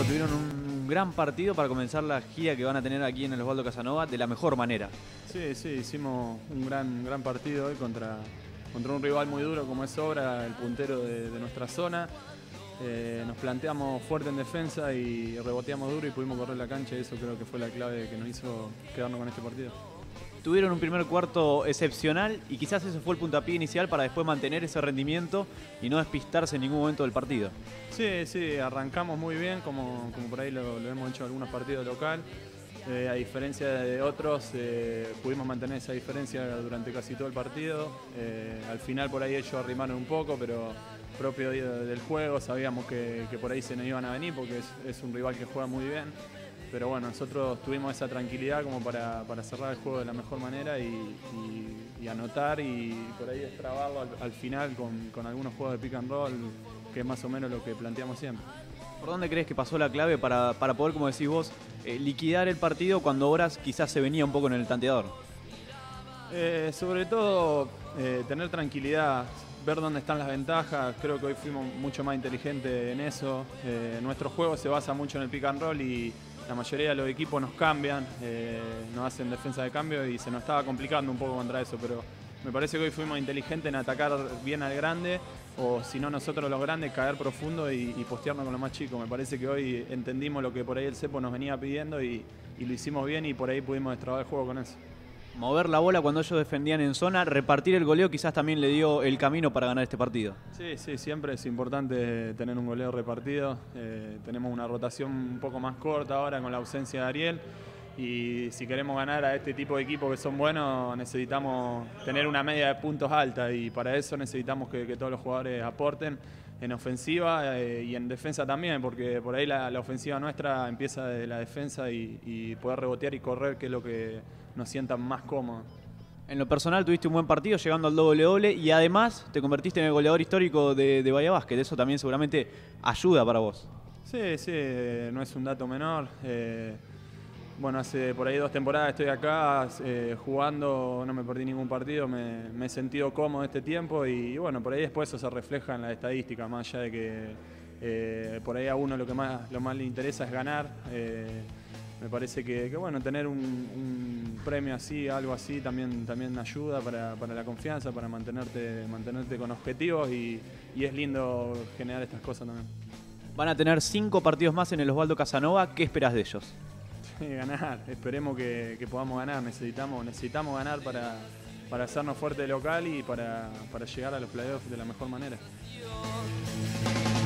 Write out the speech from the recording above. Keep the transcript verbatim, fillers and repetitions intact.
Osvaldo, tuvieron un gran partido para comenzar la gira que van a tener aquí en el Osvaldo Casanova de la mejor manera. Sí, sí, hicimos un gran, gran partido hoy contra, contra un rival muy duro como es Obra, el puntero de, de nuestra zona. Eh, nos planteamos fuerte en defensa y reboteamos duro y pudimos correr la cancha y eso creo que fue la clave que nos hizo quedarnos con este partido. Tuvieron un primer cuarto excepcional y quizás eso fue el puntapié inicial para después mantener ese rendimiento y no despistarse en ningún momento del partido. Sí, sí, arrancamos muy bien, como, como por ahí lo, lo hemos hecho en algunos partidos local. Eh, a diferencia de otros, eh, pudimos mantener esa diferencia durante casi todo el partido. Eh, al final por ahí ellos arrimaron un poco, pero propio del juego sabíamos que, que por ahí se nos iban a venir porque es, es un rival que juega muy bien. Pero bueno, nosotros tuvimos esa tranquilidad como para, para cerrar el juego de la mejor manera y, y, y anotar y por ahí destrabarlo al, al final con, con algunos juegos de pick and roll, que es más o menos lo que planteamos siempre. ¿Por dónde crees que pasó la clave para, para poder, como decís vos, eh, liquidar el partido cuando Obras quizás se venía un poco en el tanteador? Eh, sobre todo eh, tener tranquilidad, ver dónde están las ventajas. Creo que hoy fuimos mucho más inteligentes en eso. Eh, nuestro juego se basa mucho en el pick and roll y la mayoría de los equipos nos cambian, eh, nos hacen defensa de cambio y se nos estaba complicando un poco contra eso, pero me parece que hoy fuimos inteligentes en atacar bien al grande o si no nosotros los grandes caer profundo y, y postearnos con los más chicos. Me parece que hoy entendimos lo que por ahí el Cepo nos venía pidiendo y, y lo hicimos bien y por ahí pudimos destrabar el juego con eso. Mover la bola cuando ellos defendían en zona, repartir el goleo quizás también le dio el camino para ganar este partido. Sí, sí, siempre es importante tener un goleo repartido. Eh, tenemos una rotación un poco más corta ahora con la ausencia de Ariel y si queremos ganar a este tipo de equipos que son buenos necesitamos tener una media de puntos alta y para eso necesitamos que, que todos los jugadores aporten en ofensiva eh, y en defensa también, porque por ahí la, la ofensiva nuestra empieza desde la defensa y, y poder rebotear y correr, que es lo que nos sienta más cómodos. En lo personal tuviste un buen partido llegando al doble doble y además te convertiste en el goleador histórico de, de Bahía Básquet. Eso también seguramente ayuda para vos. Sí, sí, no es un dato menor. Eh, bueno, hace por ahí dos temporadas estoy acá eh, jugando, no me perdí ningún partido, me, me he sentido cómodo este tiempo y, y bueno, por ahí después eso se refleja en la estadística, más allá de que eh, por ahí a uno lo que más, lo más le interesa es ganar. Eh, me parece que, que bueno, tener un, un premio así, algo así, también, también ayuda para, para la confianza, para mantenerte, mantenerte con objetivos y, y es lindo generar estas cosas también. Van a tener cinco partidos más en el Osvaldo Casanova. ¿Qué esperás de ellos? Ganar, esperemos que, que podamos ganar, necesitamos, necesitamos ganar para, para hacernos fuerte local y para, para llegar a los playoffs de la mejor manera.